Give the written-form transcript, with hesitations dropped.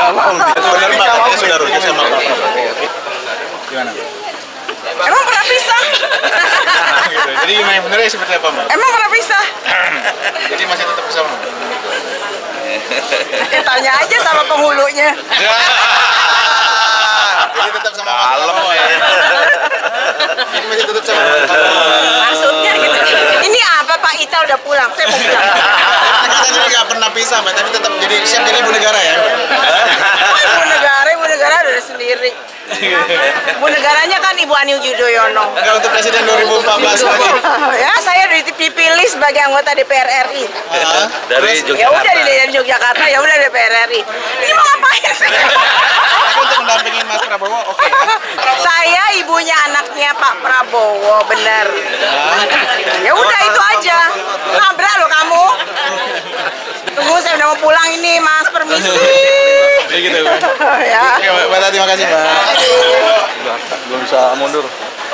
mau. Itu benar Pak, katanya sudah rujuk sama Pak Prabowo. Gimana? Emang pernah pisah? Gitu. Jadi yang benernya seperti apa, Mbak? Emang pernah pisah? Jadi masih tetap bersama? Tanya aja sama penghulunya. Jadi tetap sama Pak Prabowo. Jadi masih tetap sama Pak Prabowo. Maksudnya gitu. Ini apa Pak Ica udah pulang? Saya mau pulang. Kita jadi nggak pernah pisah, Mbak, tapi tetap jadi siap jadi ibu negara ya. Oh, ibu negara udah sendiri. Ibu negaranya kan Ibu Ani Yudhoyono. Enggak untuk presiden 2014 lagi. Ya, saya dipilih sebagai anggota DPR RI. Dari Ya udah dari Yogyakarta, ya udah DPR RI. Ini mau ngapain sih? Tapi untuk mendampingin Mas Prabowo, oke. Saya ibunya anaknya Pak Prabowo, bener. Ya udah itu aja. Nabrak loh kamu. Tunggu, saya udah mau pulang ini, Mas. Permisi. Kayak gitu, Mbak. Ya. Oke, Mbak Tati, terima kasih, Mbak. Belum bisa mundur.